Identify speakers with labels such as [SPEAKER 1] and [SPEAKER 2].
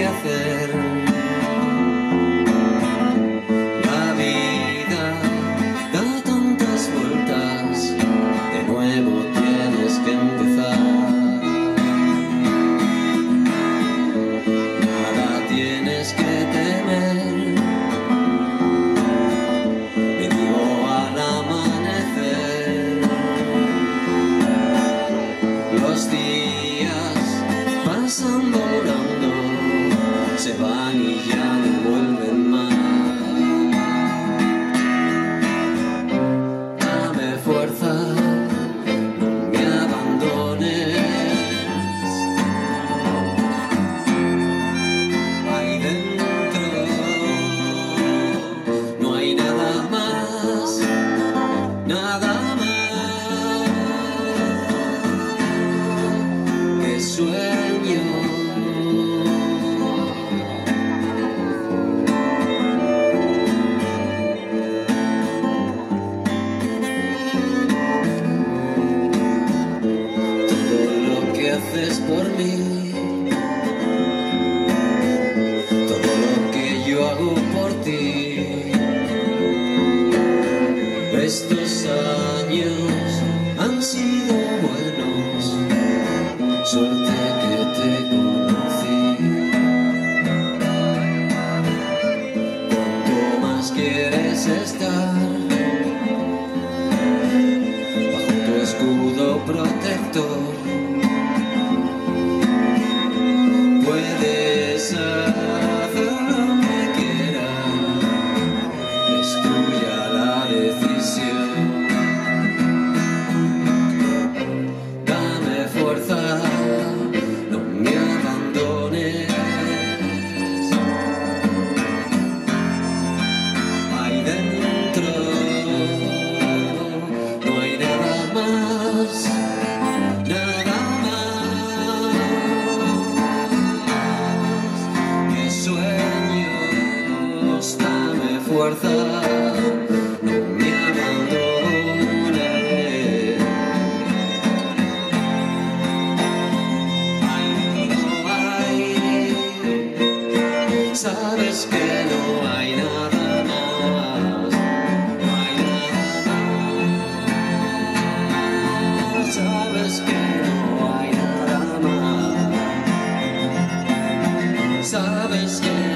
[SPEAKER 1] hacer. La vida da tantas vueltas, de nuevo tienes que empezar. Nada tienes que temer, me digo al amanecer. Los días pasan volando, se van y ya no vuelven más. Dame fuerza, no me abandones. Ahí dentro no hay nada más, nada más que sueño. Haces por mí, todo lo que yo hago por ti. Estos años han sido buenos, suerte que te conocí. Cuanto más quieres estar bajo tu escudo protector, puedes hacer lo que quieras, es tuya la decisión. Dame fuerza, no me abandones. Ahí dentro no hay nada más, nada sueños, dame fuerza, no me abandones. Ay, no hay, sabes que no hay nada más, no hay nada más, sabes que no hay nada más, sabes que